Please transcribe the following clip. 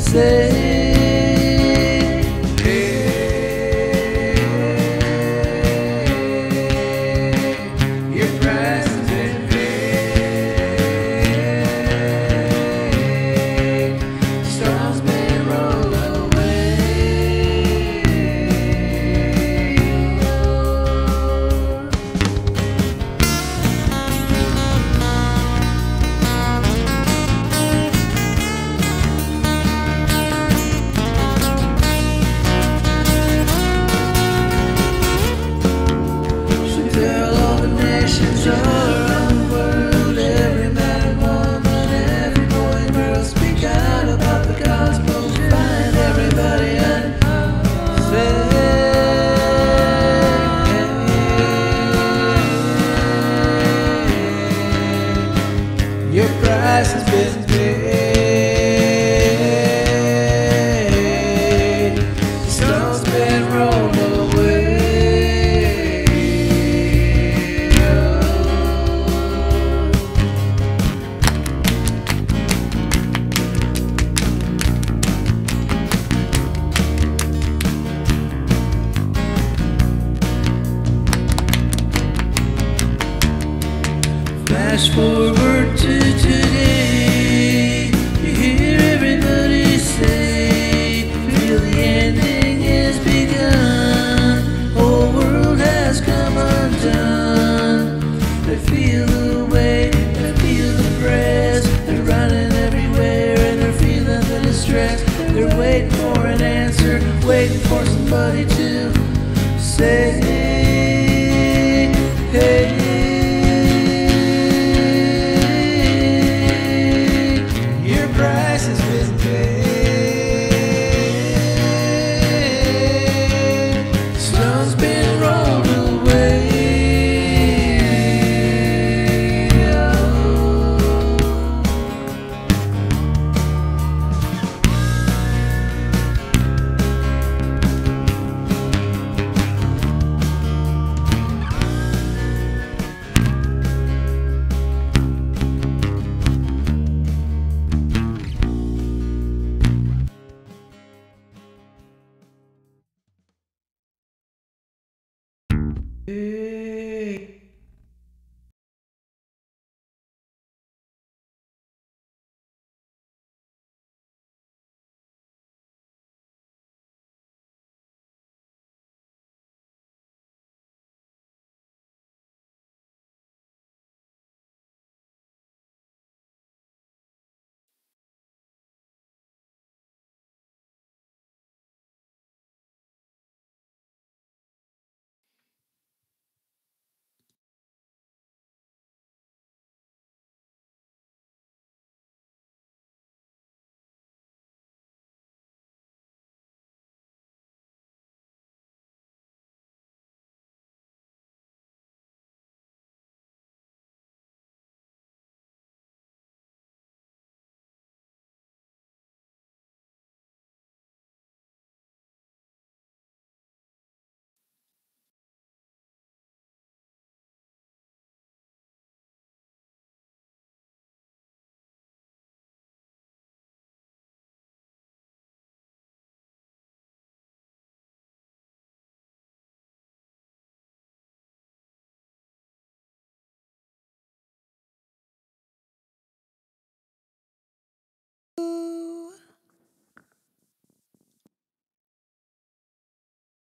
say, your price has been paid. The storm's been rolled away. Should tell all the nations around the world, every man and woman, every boy and girl, speak out about the gospel, find everybody unfair. Your price has been paid. The stone's been rolled away. Flash forward to today, you hear everybody say, feel the ending has begun, whole world has come undone. They feel the weight, they feel the press, they're running everywhere and they're feeling the distress. They're waiting for an answer, waiting for somebody to say, hey. Your price has been paid. The stone's been rolled away. Hey.